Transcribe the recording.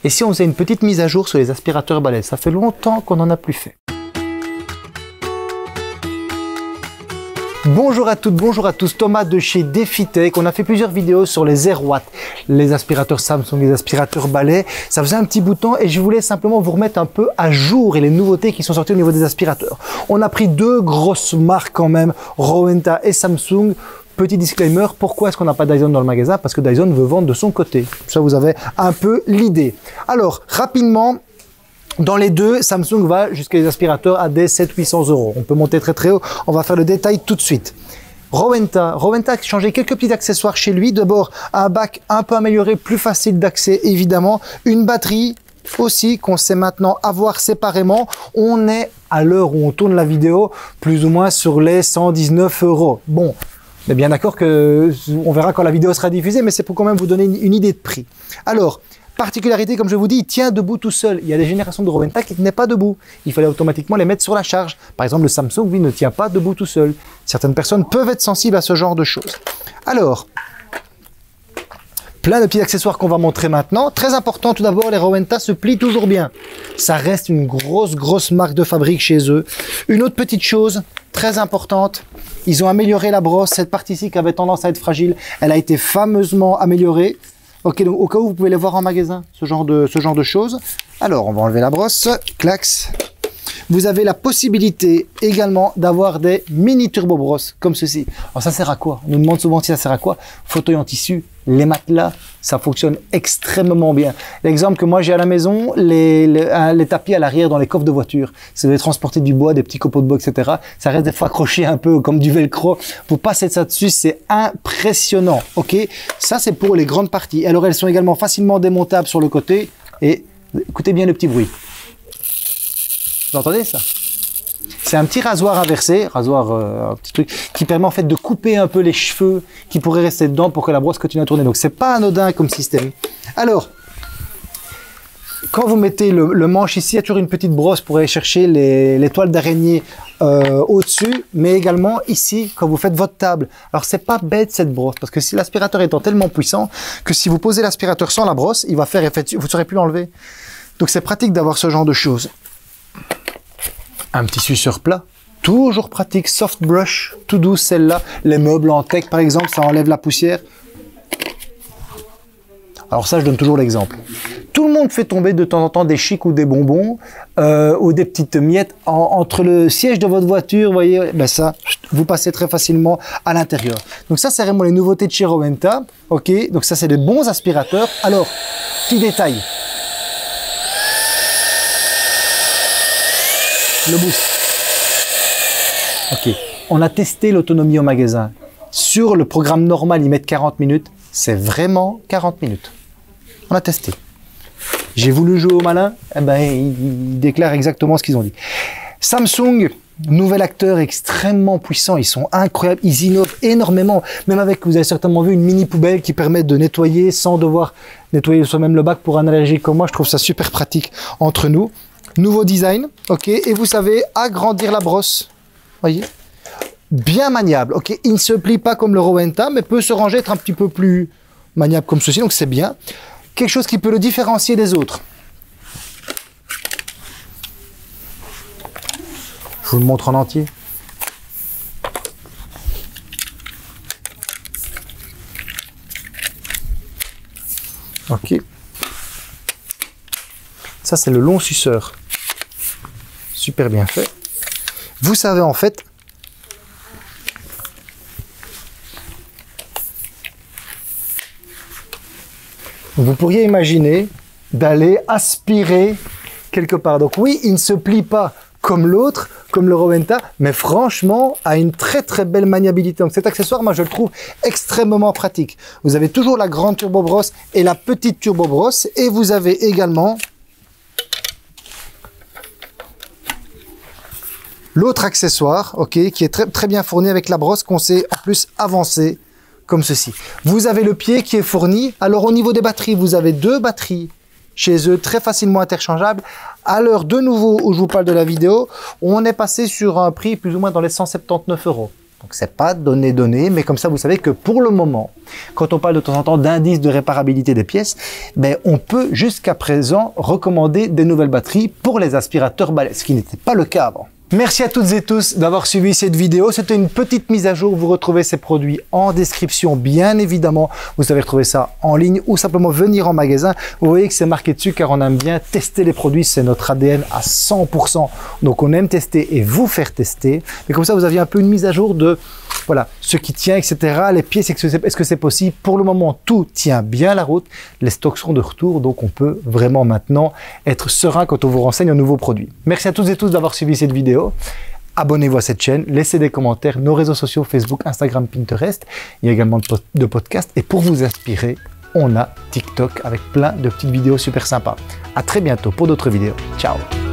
Et si on faisait une petite mise à jour sur les aspirateurs balais? Ça fait longtemps qu'on n'en a plus fait. Bonjour à toutes, bonjour à tous, Thomas de chez DefiTech. On a fait plusieurs vidéos sur les AirWatt, les aspirateurs Samsung, les aspirateurs balais. Ça faisait un petit bout de temps et je voulais simplement vous remettre un peu à jour et les nouveautés qui sont sorties au niveau des aspirateurs. On a pris deux grosses marques quand même, Rowenta et Samsung. Petit disclaimer, pourquoi est-ce qu'on n'a pas Dyson dans le magasin? Parce que Dyson veut vendre de son côté. Ça, vous avez un peu l'idée. Alors, rapidement, dans les deux, Samsung va jusqu'à les aspirateurs à des 700-800 €. On peut monter très très haut. On va faire le détail tout de suite. Rowenta a changé quelques petits accessoires chez lui. D'abord, un bac un peu amélioré, plus facile d'accès évidemment. Une batterie aussi qu'on sait maintenant avoir séparément. On est à l'heure où on tourne la vidéo plus ou moins sur les 119 €. Bon, on est bien d'accord que on verra quand la vidéo sera diffusée, mais c'est pour quand même vous donner une idée de prix. Alors, particularité, comme je vous dis, il tient debout tout seul. Il y a des générations de Rowenta qui ne tenaient pas debout. Il fallait automatiquement les mettre sur la charge. Par exemple, le Samsung, lui, ne tient pas debout tout seul. Certaines personnes peuvent être sensibles à ce genre de choses. Alors, plein de petits accessoires qu'on va montrer maintenant. Très important, tout d'abord, les Rowenta se plient toujours bien. Ça reste une grosse marque de fabrique chez eux. Une autre petite chose très importante, ils ont amélioré la brosse. Cette partie-ci qui avait tendance à être fragile, elle a été fameusement améliorée. Ok, donc au cas où vous pouvez les voir en magasin, ce genre de choses. Alors, on va enlever la brosse, clax. Vous avez la possibilité également d'avoir des mini turbo brosses comme ceci. Alors ça sert à quoi? On nous demande souvent si ça sert à quoi. Fauteuil en tissu, les matelas, ça fonctionne extrêmement bien. L'exemple que moi j'ai à la maison, les tapis à l'arrière dans les coffres de voiture. Si vous devez transporter du bois, des petits copeaux de bois, etc. Ça reste des fois accroché un peu comme du velcro. Vous passez ça dessus, c'est impressionnant. Ok, ça c'est pour les grandes parties. Alors elles sont également facilement démontables sur le côté. Et écoutez bien le petit bruit. Vous entendez ça? C'est un petit rasoir inversé, un petit truc qui permet en fait de couper un peu les cheveux qui pourraient rester dedans pour que la brosse continue à tourner. Donc c'est pas anodin comme système. Alors, quand vous mettez le manche ici, il y a toujours une petite brosse pour aller chercher les toiles d'araignée au-dessus, mais également ici quand vous faites votre table. Alors c'est pas bête cette brosse parce que si l'aspirateur étant tellement puissant que si vous posez l'aspirateur sans la brosse, il va faire effet, vous ne saurez plus l'enlever. Donc c'est pratique d'avoir ce genre de choses. Un petit suceur plat, toujours pratique, soft brush, tout douce celle-là. Les meubles en tech par exemple, ça enlève la poussière. Alors ça, je donne toujours l'exemple. Tout le monde fait tomber de temps en temps des chics ou des bonbons ou des petites miettes entre le siège de votre voiture, vous voyez, ben ça, vous passez très facilement à l'intérieur. Donc ça, c'est vraiment les nouveautés de chez Rowenta. Ok, donc ça, c'est des bons aspirateurs. Alors, petit détail. Le boost. Ok, on a testé l'autonomie au magasin. Sur le programme normal, ils mettent 40 minutes. C'est vraiment 40 minutes. On a testé. J'ai voulu jouer au malin, eh ben, ils déclarent exactement ce qu'ils ont dit. Samsung, nouvel acteur extrêmement puissant. Ils sont incroyables, ils innovent énormément. Même avec, vous avez certainement vu, une mini poubelle qui permet de nettoyer sans devoir nettoyer soi-même le bac pour un allergique comme moi. Je trouve ça super pratique entre nous. Nouveau design, ok, et vous savez, agrandir la brosse, voyez, bien maniable, ok, il ne se plie pas comme le Rowenta, mais peut se ranger, être un petit peu plus maniable comme ceci, donc c'est bien. Quelque chose qui peut le différencier des autres. Je vous le montre en entier. Ok. Ça, c'est le long suceur. Super bien fait. Vous savez, en fait, vous pourriez imaginer d'aller aspirer quelque part. Donc oui, il ne se plie pas comme l'autre, comme le Rowenta, mais franchement, a une très belle maniabilité. Donc cet accessoire, moi, je le trouve extrêmement pratique. Vous avez toujours la grande turbo brosse et la petite turbo brosse, et vous avez également l'autre accessoire, ok, qui est très bien fourni avec la brosse qu'on sait en plus avancer comme ceci. Vous avez le pied qui est fourni. Alors au niveau des batteries, vous avez deux batteries chez eux, très facilement interchangeables. À l'heure de nouveau où je vous parle de la vidéo, on est passé sur un prix plus ou moins dans les 179 €. Donc c'est pas donné, mais comme ça vous savez que pour le moment, quand on parle de temps en temps d'indice de réparabilité des pièces, ben, on peut jusqu'à présent recommander des nouvelles batteries pour les aspirateurs balais, ce qui n'était pas le cas avant. Merci à toutes et tous d'avoir suivi cette vidéo. C'était une petite mise à jour. Vous retrouvez ces produits en description, bien évidemment. Vous savez retrouver ça en ligne ou simplement venir en magasin. Vous voyez que c'est marqué dessus car on aime bien tester les produits. C'est notre ADN à 100%. Donc on aime tester et vous faire tester. Mais comme ça, vous aviez un peu une mise à jour de voilà, ce qui tient, etc. Les pièces, est-ce que c'est possible? Pour le moment, tout tient bien la route. Les stocks sont de retour. Donc on peut vraiment maintenant être serein quand on vous renseigne un nouveau produit. Merci à toutes et tous d'avoir suivi cette vidéo. Abonnez-vous à cette chaîne, laissez des commentaires, nos réseaux sociaux, Facebook, Instagram, Pinterest. Il y a également de podcasts. Et pour vous inspirer, on a TikTok avec plein de petites vidéos super sympas. À très bientôt pour d'autres vidéos. Ciao!